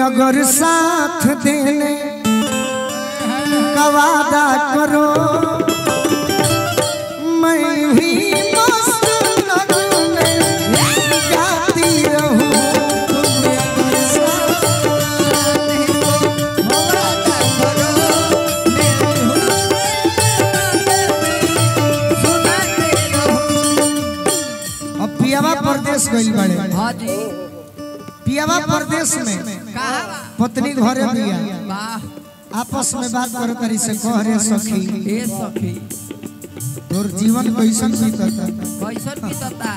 अगर साथ देने का वादा करो मैं भी मस्त लगन में गाती रहूं। अब पियावा परदेश गइल बाड़े। हां जी पियावा परदेश में पत्नी घरे बिया आपस में बात कर करी से कह रे सखी ए सखी तोर जीवन कैसन बीतता कैसन बीतता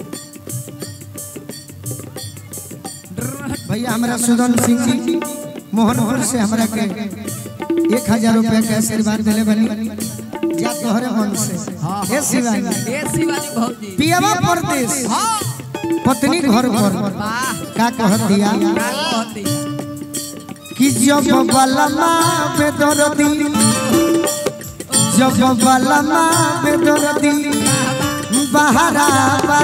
भैया हमरा सुदन सिंह जी मोहनपुर से हमरा के 1000 रुपया के आशीर्वाद देले बनी जा तोहरे मन से। ए शिवानी भौजी पियावा परदेश पत्नी घर पर का कह दिया कि जब बलमा बेदर्दी जब बलमा बेदर्दी बहराबा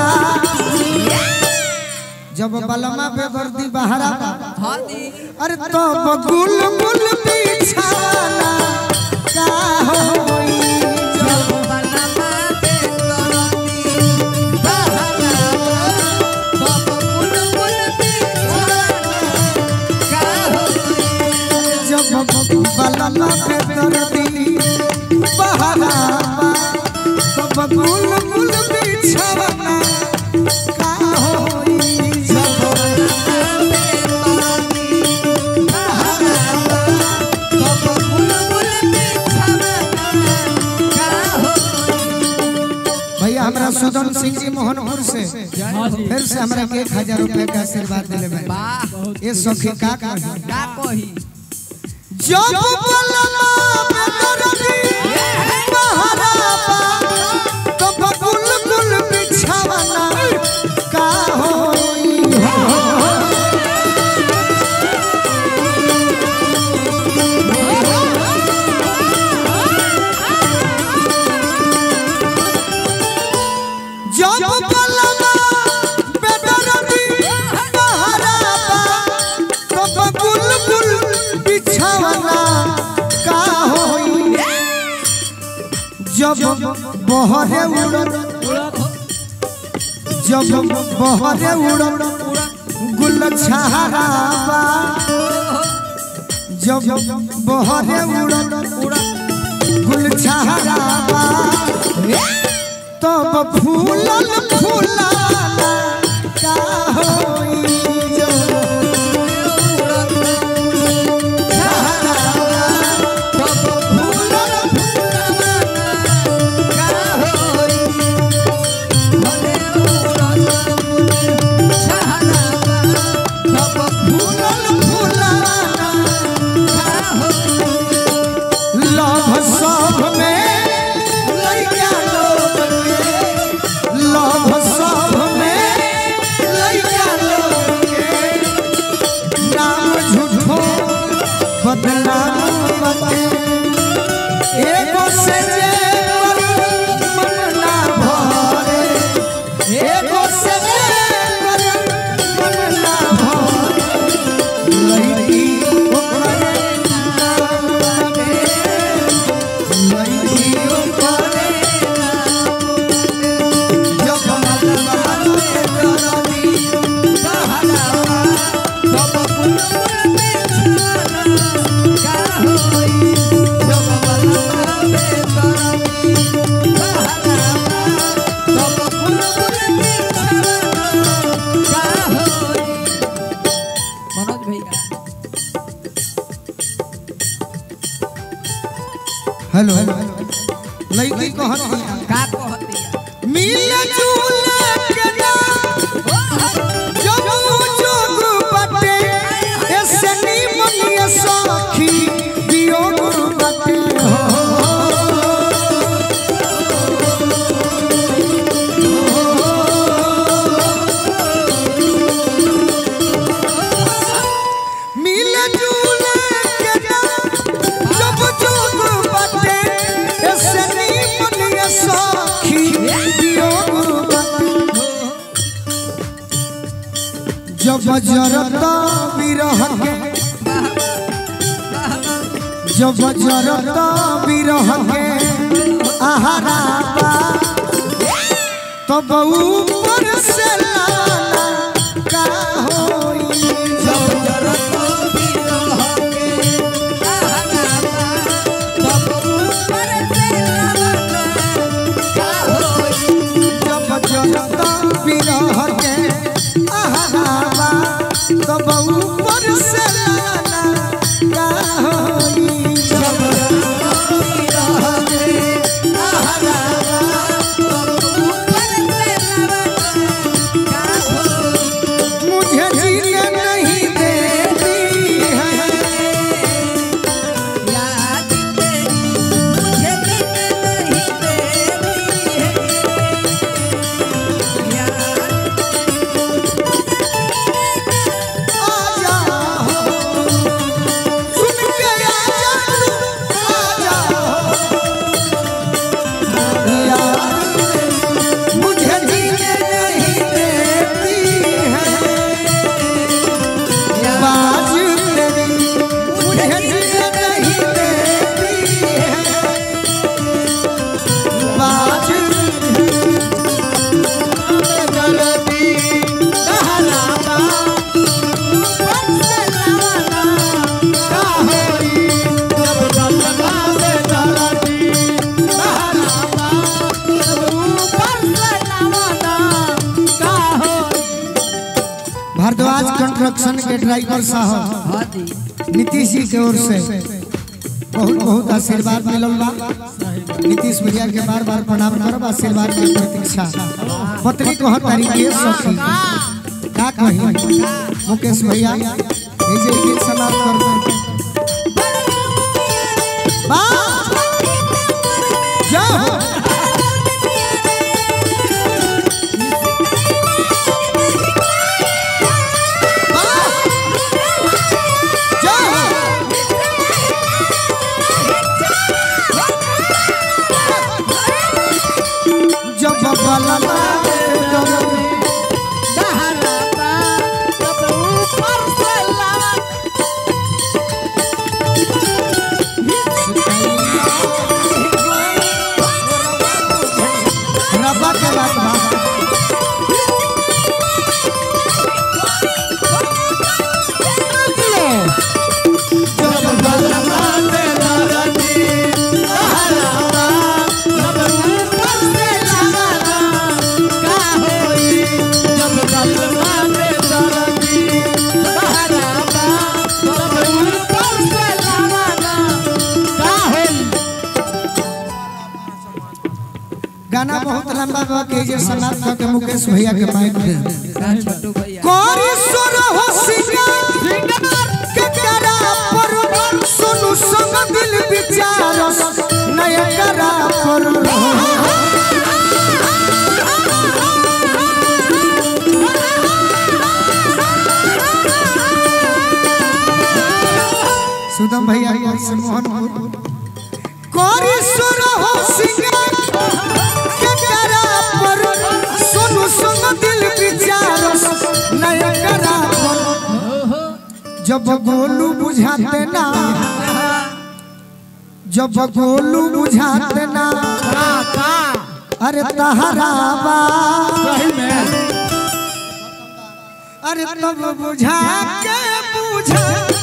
जब बलमा बेदर्दी बहराबा अरे तो गुल गुल बिछाना का होई जब बलमा बेदर्दी बहराबा तो गुल गुल बिछाना का होई जब बलमा बेदर्दी बहराबा तो गुल गुल बिछाना का होई जब बलमा बेदर्दी बहराबा तो गुल गुल बिछाना का होई। भैया हमरा सुदन सिंह जी मोहनपुर से फिर से हमरा के 1000 रुपया का आशीर्वाद दिले भाई। वाह ये सखी का कही का कही जब बलमा बेदर्दी बहराबा तो गुल गुल बिछाना का होई जब बलमा बेदर्दी बहराबा तो गुल गुल बिछाना का होई जब बहरे उड़न जब बहरे उड़न गुल छहराबा जब बहरे उड़न गुल छहराबा तब फूलन फूलाना का होई जब छहराबा तब फूलन फूलन फूलाना लभ सब में लइका लोग के लभ सब में लइका लोग के नाम झूठो बदनाम बते एगो से जे मन ना भरे एगो से जे मन ना भरे लइकी ओकरे नाम बते लइकी ओकरे जब बलमा बेदर्दी बहराबा तब गुल गुल बिछाना का होई जब बलमा बेदर्दी बहराबा तब गुल गुल बिछाना का होई। मनोज भैया हेलो लइकी कहत का कहती मिल जुल के ना जब जोग बटे ऐसे निमन सखी वियोग बटे हो मिल जुल के ना जब जोग बटे ऐसे निमन सखी वियोग बटे जब जरता विरह के जब जरत बिरह के आहारा तब ऊपर से लाना का होई जब जरत बिरह के आहारा तब ऊपर से लाना का होई जब जरत बिरह के आहारा तब ऊपर से लाना का होई जब जरत बिरह के आहारा तब ऊपर से लाना का होई मुझे जीने नहीं देती है याद तेरी मुझे जीने नहीं देती है याद आजा सुन के आजा मुझे जीने नहीं देती है बाज तेरी मुझे जीने नहीं देती है बाज जलती दहलावा भारद्वाज कंस्ट्रक्शन के ड्राइवर साहब हाँ जी नीतीश जी के ओर से बहुत बहुत आशीर्वाद मिलल बा। नीतीश भैया के बार बार प्रणाम करब, आशीर्वाद की प्रतीक्षा। पत्नी को हर तरीके सखी का कही मुकेश भैया ये जे गीत समाप्त कर दे वाह जय हो जब बलला दहलाता तब ऊपर से लाना रब्बा के बात बा जब बलला गाना बहुत लंबा बा के जे समाप्त कर के मुकेश भैया के माइक दे छोटू भैया कोरी सुर हो सिंगार के करा पर सुनु संग दिल विचार नय करा पर सुदम भैया से मोहनपुर कोरी सुर हो सिंगार के करा पर सुनु संग दिल विचार नय करा पर जब गोलू बुझाते ना जब गोलू बुझाते ना अरे तहरावा अरे तब बुझा के बुझा